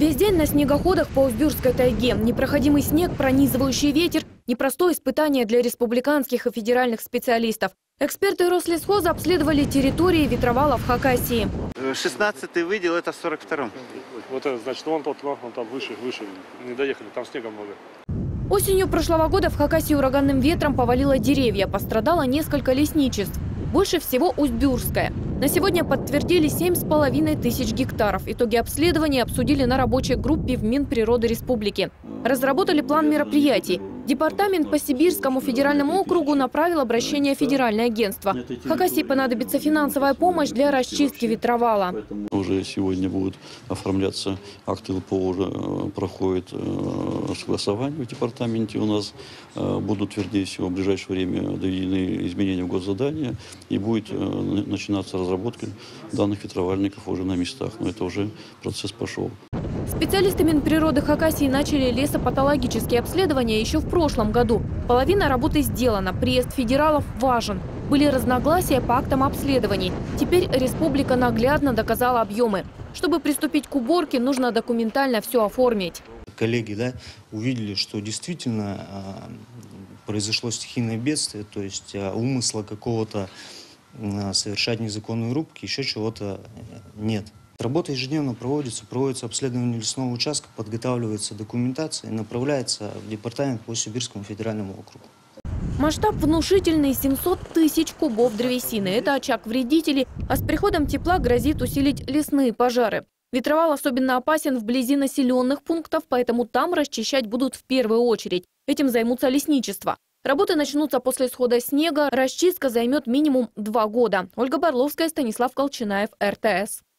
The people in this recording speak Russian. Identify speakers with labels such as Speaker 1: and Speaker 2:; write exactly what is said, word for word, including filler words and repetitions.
Speaker 1: Весь день на снегоходах по Узбюрской тайге. Непроходимый снег, пронизывающий ветер – непростое испытание для республиканских и федеральных специалистов. Эксперты Рослесхоза обследовали территории ветровала в Хакасии.
Speaker 2: шестнадцатый выдел, это сорок втором.
Speaker 3: Вот это, значит, вон тот, вон там выше, выше. Не доехали, там снега много.
Speaker 1: Осенью прошлого года в Хакасии ураганным ветром повалило деревья. Пострадало несколько лесничеств. Больше всего Узбюрская. На сегодня подтвердили семь с половиной тысяч гектаров. Итоги обследования обсудили на рабочей группе в Минприроды Республики. Разработали план мероприятий. Департамент по Сибирскому федеральному округу направил обращение в федеральное агентство. Хакасии понадобится финансовая помощь для расчистки ветровала.
Speaker 4: Уже сегодня будут оформляться акты ЛПО, уже проходит согласование в департаменте. У нас будут, вернее всего, в ближайшее время доведены изменения в госзадания и будет начинаться разработка данных ветровальников уже на местах. Но это уже процесс пошел.
Speaker 1: Специалисты Минприроды Хакасии начали лесопатологические обследования еще в прошлом году. Половина работы сделана. Приезд федералов важен. Были разногласия по актам обследований. Теперь республика наглядно доказала объемы. Чтобы приступить к уборке, нужно документально все оформить.
Speaker 5: Коллеги, да, увидели, что действительно э, произошло стихийное бедствие, то есть э, умысла какого-то э, совершать незаконные рубки, еще чего-то нет. Работа ежедневно проводится, проводится обследование лесного участка, подготавливается документация и направляется в департамент по Сибирскому федеральному округу.
Speaker 1: Масштаб внушительный – семьсот тысяч кубов древесины. Это очаг вредителей, а с приходом тепла грозит усилить лесные пожары. Ветровал особенно опасен вблизи населенных пунктов, поэтому там расчищать будут в первую очередь. Этим займутся лесничества. Работы начнутся после схода снега. Расчистка займет минимум два года. Ольга Барловская, Станислав Колчинаев, эр тэ эс.